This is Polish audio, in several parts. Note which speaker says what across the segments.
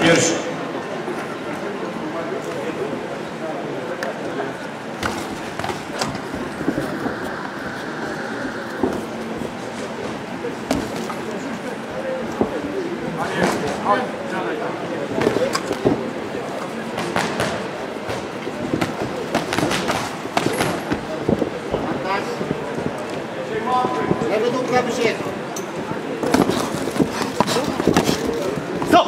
Speaker 1: pierwszy.
Speaker 2: Lewy dół, prawy się.
Speaker 1: Stop!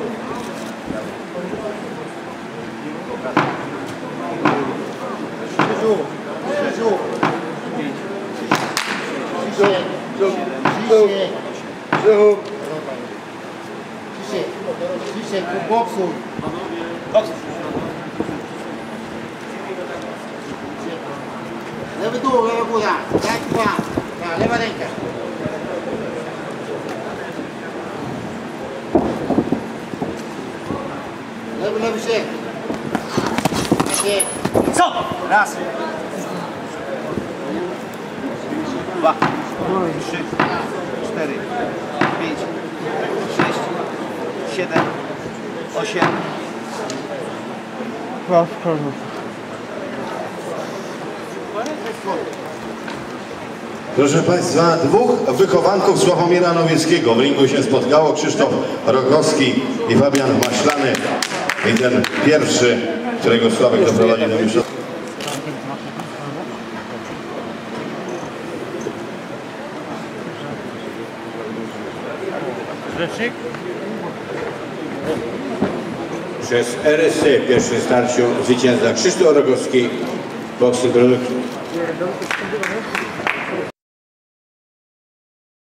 Speaker 2: Krzyżu, krzyżu. Ciszej, boksuj. Lewy dół, lewa góra. Tak, dwa. Lewa ręka. Lewy się.
Speaker 1: Co? Raz. 2, 3, 4, 5, 6, 7, 8.
Speaker 3: Proszę Państwa, dwóch wychowanków Sławomira Nowieckiego w ringu się spotkało. Krzysztof Rogowski i Fabian Maślany. I ten pierwszy, którego Sławek doprowadzi do mistrzostwa.
Speaker 4: Przez RSC w pierwszym starciu zwycięzca Krzysztof Rogowski, boksy produkt.